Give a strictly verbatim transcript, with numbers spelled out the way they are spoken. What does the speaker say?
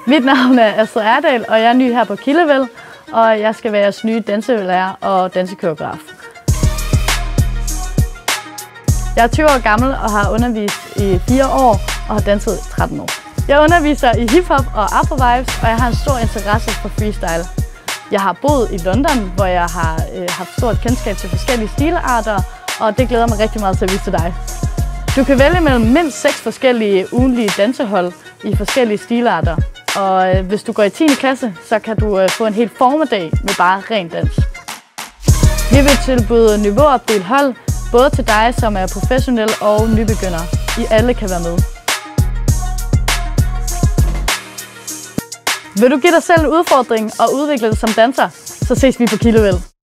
Mit navn er Astrid Erdal, og jeg er ny her på Kildevæld, og jeg skal være jeres nye danselærer og dansekoreograf. Jeg er tyve år gammel og har undervist i fire år og har danset i tretten år. Jeg underviser i hiphop og afro-vibes, og jeg har en stor interesse for freestyle. Jeg har boet i London, hvor jeg har øh, haft stort kendskab til forskellige stilarter, og det glæder mig rigtig meget til at vise til dig. Du kan vælge mellem mindst seks forskellige ugentlige dansehold i forskellige stilarter. Og øh, hvis du går i tiende klasse, så kan du øh, få en hel formiddag med bare ren dans. Vi vil tilbyde niveauopdelt hold, både til dig, som er professionel og nybegynder. I alle kan være med. Vil du give dig selv en udfordring og udvikle dig som danser, så ses vi på Kildevæld.